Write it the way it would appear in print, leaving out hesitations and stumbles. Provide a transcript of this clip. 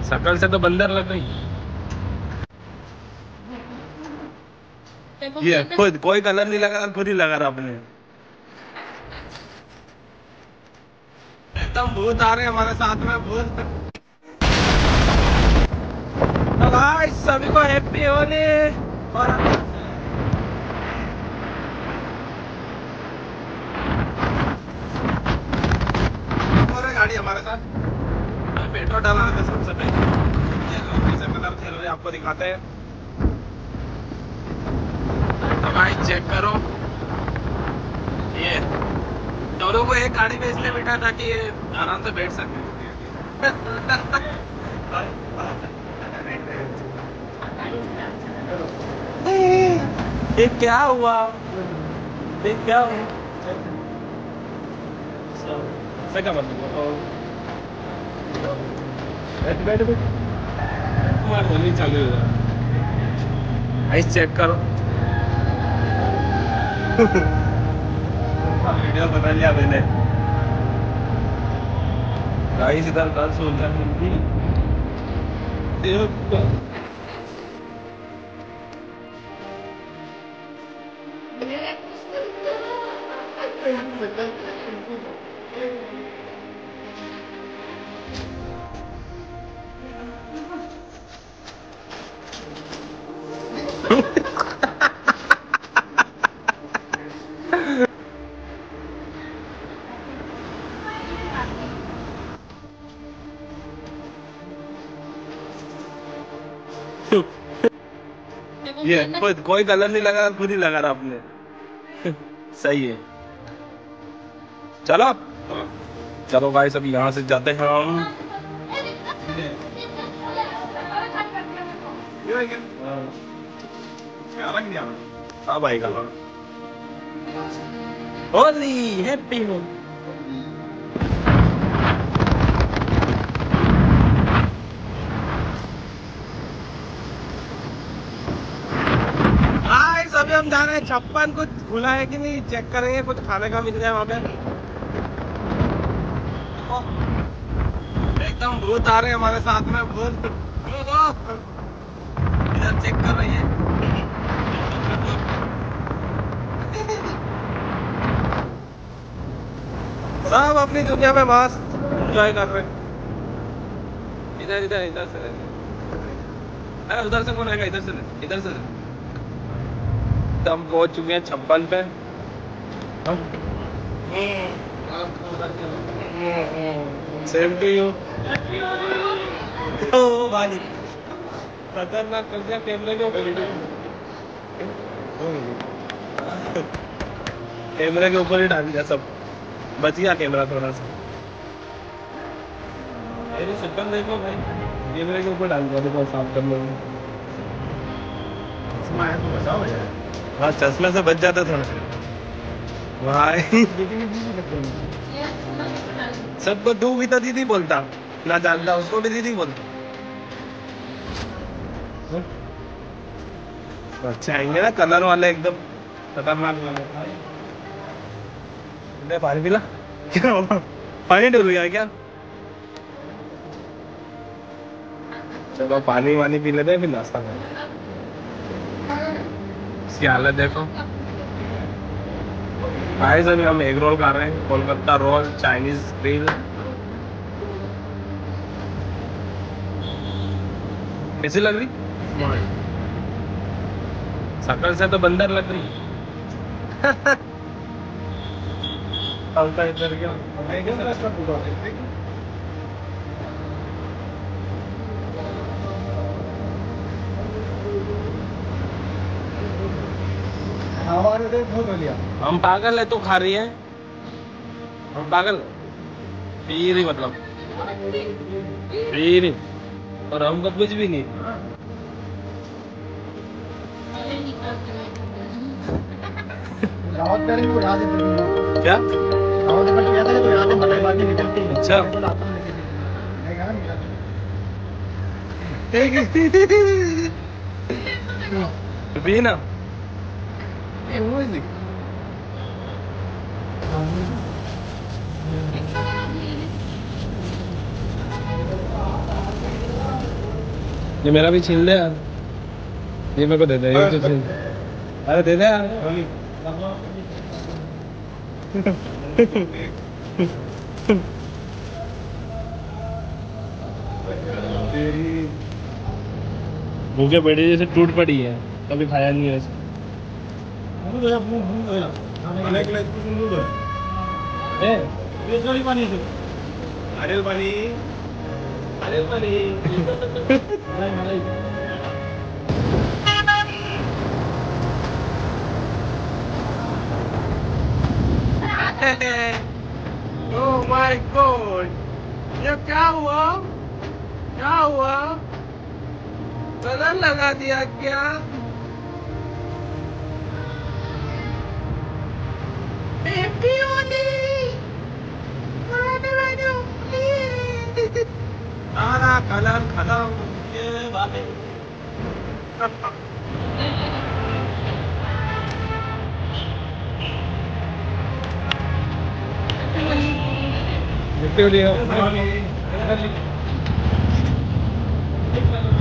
शकल से तो बंदर लग रही। ये खुद कोई कलर नहीं लगा, खुद ही लगा रहा अपने। एकदम भूत आ रहे हैं हमारे साथ में, भूत। तो भाई सभी को हैप्पी होली। और गाड़ी हमारे साथ पेट्रोल डालना था सबसे पहले। कैसे कलर खेल रहे आपको दिखाते हैं। तो भाई चेक करो, ये दोनों को एक गाड़ी में इसलिए बैठा ताकि ये आराम से बैठ सके। ये क्या हुआ, ये क्या हुआ? क्या बैठ तुम्हारा होली चालू हो जाए। आइस चेक करो। वीडियो बना लिया मैंने। गाइस इधर कल सोचा थी ये खुद कोई कलर नहीं लगा, खुद ही लगा रहा आपने। सही है। चलो चलो भाई सब यहाँ से जाते हैं हम। हाँ भाई का होली हैप्पी होली। अभी हम जा रहे हैं 56, कुछ खुला है कि नहीं चेक करेंगे, कुछ खाने का मिल जाए वहां पे। एकदम भूत आ रहे हैं हमारे साथ में, भूत। इधर चेक कर रही है। सब अपनी दुनिया में मस्त एंजॉय कर रहे हैं। इधर इधर इधर से, अरे उधर से कौन आएगा, इधर से इधर से। हम पहुंच चुके हैं 56 पे। Same to you. ओ भाई खतरनाक कर दिया कैमरे के ऊपर। कैमरे के ऊपर ही डाल दिया सब, बच गया कैमरा थोड़ा सा। मेरी शक्ल देखो भाई, कैमरे के ऊपर डाल दिया, देखो साफ कर लो। हाँ चश्मे से बच जाता थोड़ा भाई। सबको तू भी तो दीदी बोलता, ना जानता उसको भी दीदी बोलता। अच्छा आएंगे ना कलर वाले, एकदम खतरनाक वाले। पानी पिला क्या होगा, पानी डूब गया क्या? चलो पानी वानी पी लेते हैं, फिर नाश्ता करेंगे। इसकी हालत देखो गाइस। अभी हम एग रोल खा रहे हैं, कोलकाता रोल, चाइनीज ग्रिल। कैसी लग रही? शकल से तो बंदर लग रही। इधर क्या हम पागल है, तू खा रही है? हम पागल पी रही, मतलब पी रही, और हमको कुछ भी नहीं। क्या अच्छा भी ना ये मेरा भी छीन ले यार, ये मेरे को दे दे, ये तो छीन, अरे दे दे यार। भूखे बैठे जैसे टूट पड़ी है, कभी खाया नहीं है ऐसे। अरे पानी, अरे पानी। Oh my God, ये क्या हुआ? क्या हुआ? कलर लगा दिया क्या? Happy Holi! सारा कलर खत्म, ये भाई। Happy Holi!